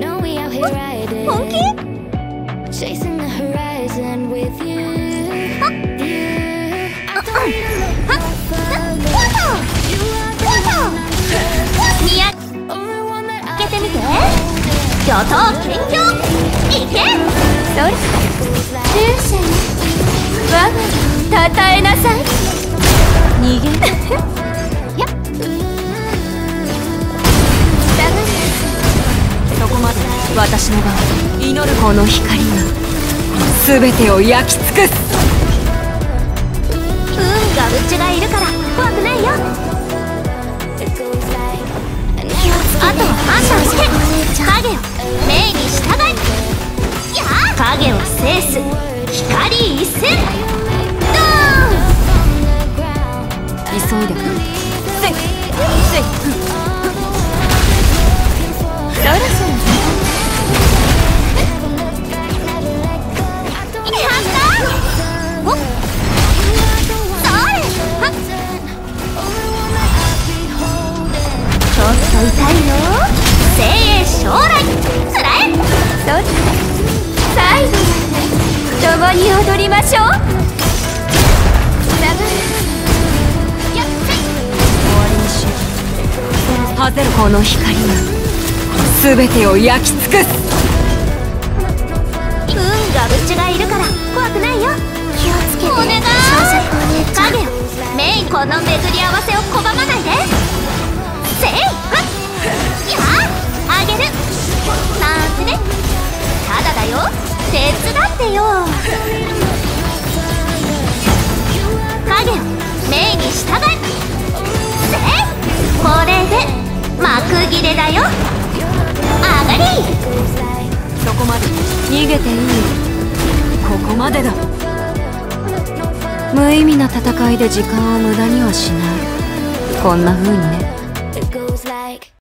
本気？見上げてみて。巨頭剣境いけ。それ勇者ね、我がたたえなさい。逃げてやっそこまで。私の側祈るこの光が全てを焼き尽くす。運がうちがいるから怖くないよ。あとはあんたをして影を命に従い。影を制す光一閃。ドーン。急いでくる。せいせい。そろそろちょっと痛いよ。精鋭将来つらえ。それ最後まで共に踊りましょう。やっせい。終わりにしよう。ハゼルこの光が全てを焼き尽くす。運がうちがいるから怖くないよ。気をつけて。お願い。影よメイン、この巡り合わせを拒まないで。せいやあげるなんてね。ただだよ、手伝ってよ。影よメイに従い。せいこれで幕切れだよ。あがり。そこまで。逃げていい。ここまでだ。無意味な戦いで時間を無駄にはしない。こんな風にね。